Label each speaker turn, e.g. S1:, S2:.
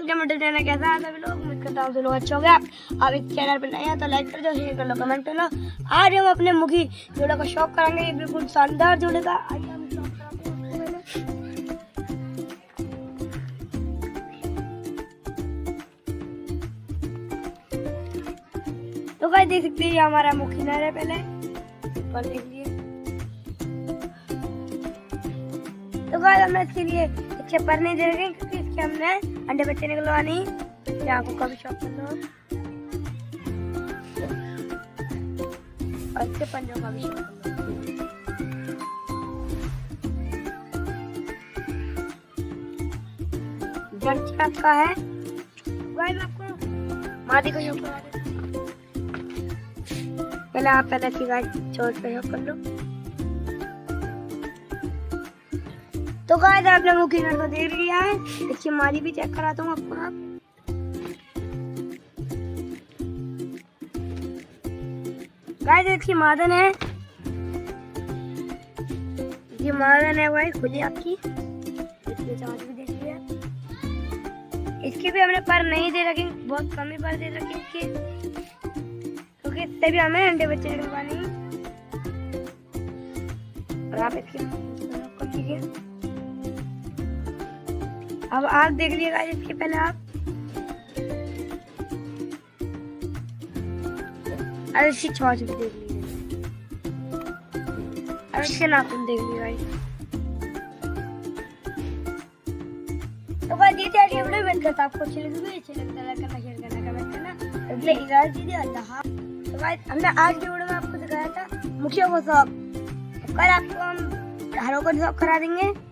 S1: Channel कैसा है सभी लोग, उम्मीद करता हूँ लोग अच्छा हो गया। आप इस चैनल पर नए हैं तो लाइक कर दो, शेयर कर लो, कमेंट कर लो। आज हम अपने मुखी जोड़े का शौक करेंगे। ये बिल्कुल शानदार जोड़े का। आइए हम शौक कराते हैं। तो गाइस देख सकते हैं हमारा मुखी नर है। पहले पर देख लिए। तो गाइस हमने इसके लिए अच्छे पर नहीं दे रखे क्योंकि इसके हमने अंडे बच्चे निकलवानी। या आपको कभी शौक कर लो अच्छे पंजों का भी शौक कर लो। जर्सी का है गाइस, आपको मादी का शौक करा देते। पहले आप की गाइस चोट पे शौक कर लो। तो गाइस आपने मुखी नर को देख लिया है। इसकी मादी भी चेक कराता हूँ आपको। आप गाइस इसकी मादन है, ये मादन है भाई खुली आपकी। इसकी चांच भी देख लिया। इसके भी हमने पर नहीं दे रखे, बहुत कम ही पर दे रखे इसके, क्योंकि इससे भी हमें अंडे बच्चे निकलवाने। और आप इसके कर लीजिए। अब आप देख लीजिएगा इसके पहले आप और इसकी चोंच भी देख लीजिए और इसके नाखून देख लीजिए। तो गाइस ये थी वीडियो। उम्मीद करता आपको अच्छी लगी। अच्छी लगी तो लाइक करना, शेयर करना, कमेंट करना। अगले इजाजत दीजिए, अल्लाह हाफ़िज़। तो गाइस हमने आज की वीडियो में आपको दिखाया था मुखिया को शौक। कल आपको हम घरों को शौक करा देंगे।